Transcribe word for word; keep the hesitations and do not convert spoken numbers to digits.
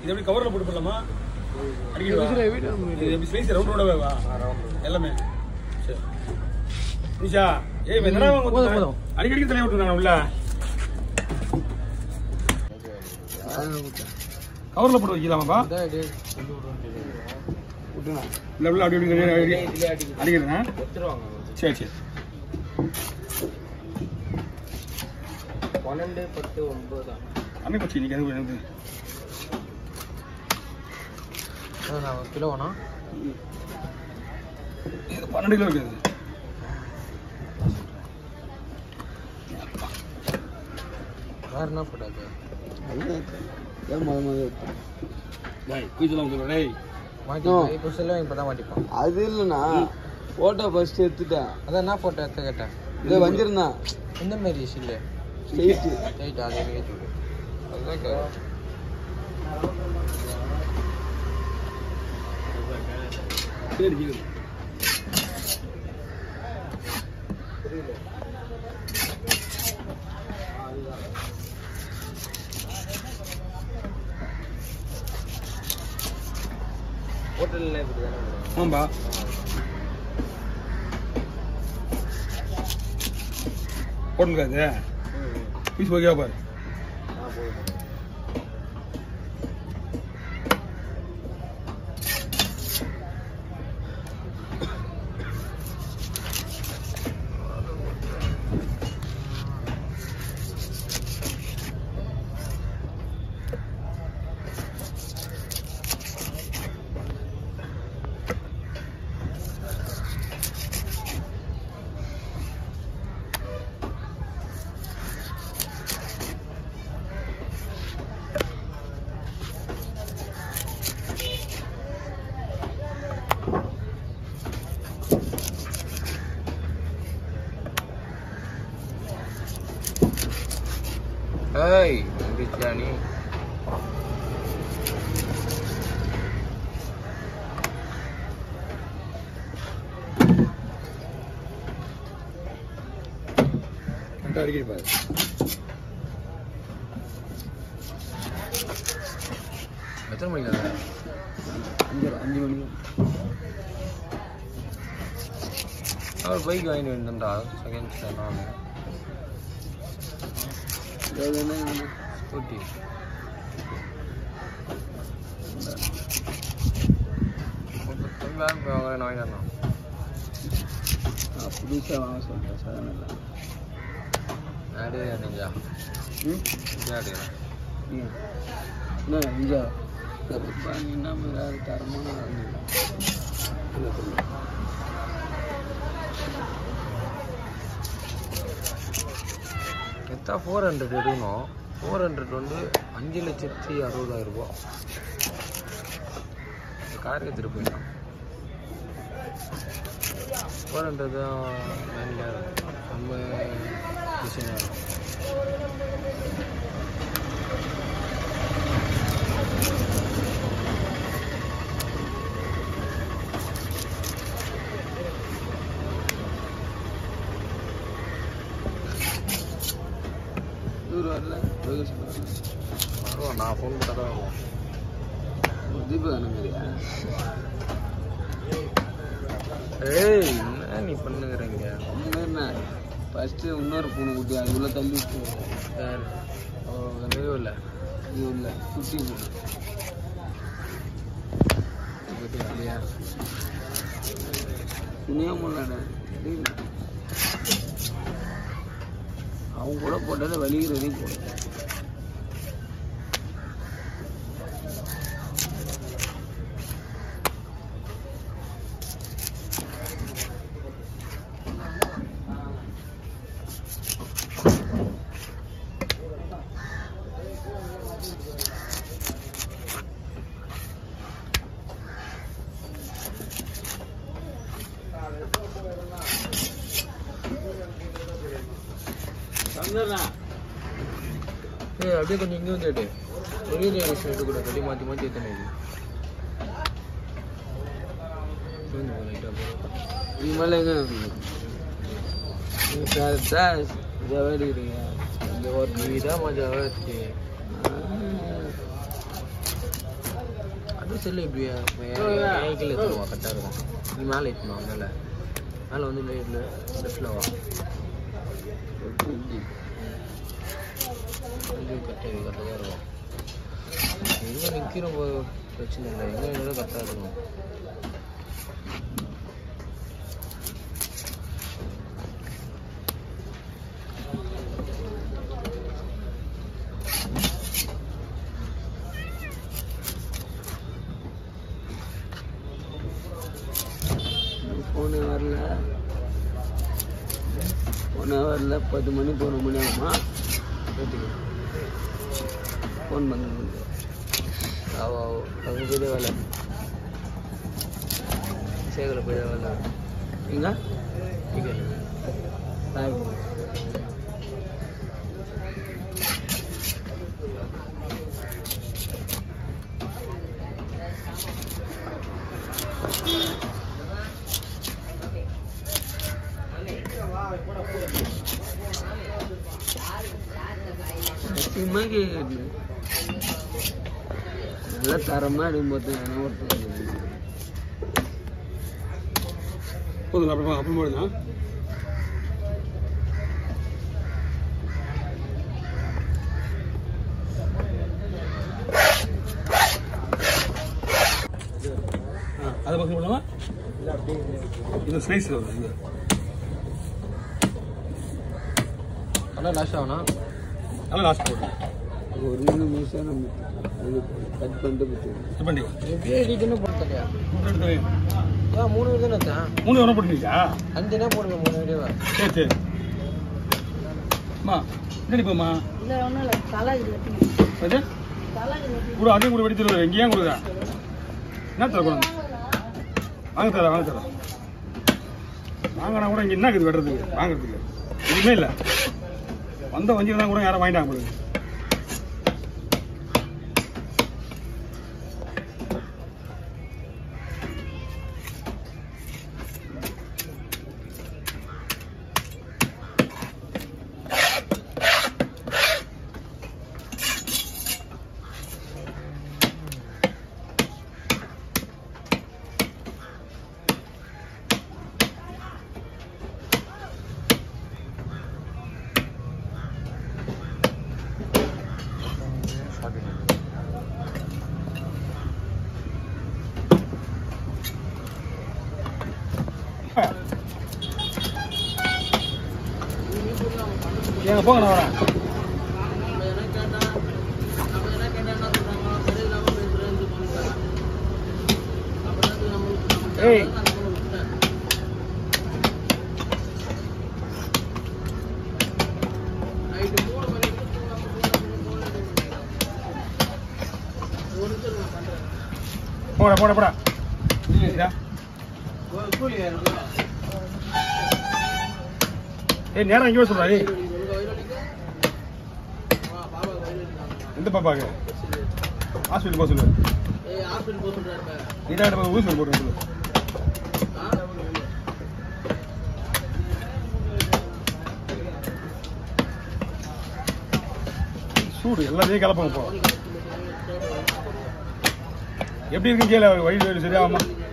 இது எப்படி கவர்ல போட்டு போடலாமா? அடிக்கவா? இது எப்படி ஸ்லைஸ் ரவுண்ட் ரவுண்டா வா? எல்லாமே. சரி. நிஷா, ஏய் வெந்தரா வாங்க போதும். அடிக்கடி தலைய விட்டுறாங்க உள்ள. கவர்ல போட்டு வைக்கலாமாப்பா? விட்டுனா. இல்ல இல்ல அடி அடி அடிக்கிறேன். எடுத்துருவாங்க. சரி சரி. பன்னெண்டு பத்து ஒன்பது அமே பச்சி நீங்க அது வேணும். நான் கிலோ வேணா? இது பன்னெண்டு கிலோ இருக்குது. வேற என்ன போட்டாது? ஏன் மொத மொத டேய் குயிலாம் சொல்ற டேய் மாட்டி இப்போ செல்வம் இப்பதான் மாட்டிப்பான். அது இல்லனா போட்டோ ஃபர்ஸ்ட் எடுத்துட்டேன். அத என்ன போட்டோ எடுத்து கேட்டேன். இத வந்திருந்தா இந்த மாதிரி இல்ல ஸ்ட்ரைட் ஸ்ட்ரைட் அதே மாதிரி போடு. அதுதான் கேக்குறேன். சரி ஜி ஹோட்டல்ல இப்படி தான ஆம்பா போடுங்க அது பீஸ் ஓகேவா பாரு. ஆ போடு. Hey, bisa nih. Ntar gini Pak. Betul mau nggak? Anjir, anjir dulu. Kalau baik gak ini ntar, second channel. Scooty. Bisa langsung sana lah. Ada yang ninja. Hmm? Ada. Iya. Nah, ninja. Dapat bani nama karma. kita four hundred எடுக்கணும். four hundred வந்து அஞ்சு லட்சத்தி அறுபதாயிரம் ரூபாய். Car எடுத்துட்டு போயிடலாம். four hundred தான் நம்ம டிசைனாக இருக்கும். நான் ஃபோன் பண்ண தான் தீபு அனுமதியா? ஏய் என்ன நீ பண்ணுகிறீங்க? என்ன ஃபர்ஸ்ட் இன்னொரு பூனை குட்டி அது உள்ள தள்ளி விட்டு யார் இது இல்லை இது இல்லை குட்டி பூனை இல்லையா? துணியா முன்னாடி அவங்க கூட போட்டதை வலிக்கிறதையும் போட அப்படியே கொஞ்சம் இங்கே வந்து ஒரே விஷயம் எடுக்கக்கூடாது. அப்படியே மாற்றி மாற்றி எத்தனை இது மேலே எங்கே ஜவா எடுக்கிறீங்க? இந்த ஒரு நீ தான் ஜவா இருக்கு. செல்லு இப்படி கீழே எடுத்துருவா கரெக்டாக இருக்கும். நீ மேலே ஏற்றணும் மேலே மேலே வந்து லெஃப்டில் வா கரெக்டாக கரெக்டாக தான் இருக்கும். எங்கே நிற்கிற பிரச்சனை இல்லை எங்கே இருந்தாலும் கரெக்டாக இருக்கும். போன வரல போன வரல பத்து மணி போன மணி ஆகுமா வீட்டுக்கு ஃபோன் பண்ண ஆவோ அங்கே போய்தே வேலை சேகல போய்தே வேலை இங்கே இங்கே சாய் நல்லா தரமாக எடுக்கும்போது என்ன ஒருத்தர் போதும் அப்புறமா அப்புறம் போடுங்க. அதை பக்கம் போடலாமா? இது ஸ்லைஸ் வரும். இது நல்லா லாஸ்ட் ஆகணும். நல்லா லாஸ்ட் போடணும். ஒரு மூணு நிமிஷம் நம்ம கட் பண்ணிட்டு கட் பண்ணி எப்படியே எடிட்டுன்னு போட்டுறியா? ஏன் மூணு வீடியோ தானே வச்சேன்? மூணு வரம் போட்டுருக்கீங்களா? அஞ்சு தான் போடுங்க மூணு வீடியோவா? சரி சரி அம்மா என்னடி போம்மா? இல்லை ஒன்றும் இல்லை தலை அது கூட அதையும் கூட வெடி தருவாரு. இங்கே ஏன் கொடுக்குறா? என்ன தர கொடுங்க? வாங்க தர வாங்க தர வாங்கினா கூட இங்கே என்ன இருக்குது வெட்டுறதுக்கு வாங்குறதுக்கு எதுவுமே இல்லை. வந்த வஞ்சியில் தான் கூட யாரும் வாங்கிட்டாங்க உங்களுக்கு. ஏங்க போங்க நான் வரேன். ஏய் போடா போடா போடா ஏய் நேரம் எங்கே சொல்றா? எந்த பாப்பாக்கு ஹாஸ்பிட்டல் போக சொல்லு. நீதான் ஊசி போட்டு சொல்லு. சூடு எல்லாத்தையும் கிளப்பாங்க. இப்போ எப்படி இருக்குன்னு கேளு. வயிறு சரியாகுமா?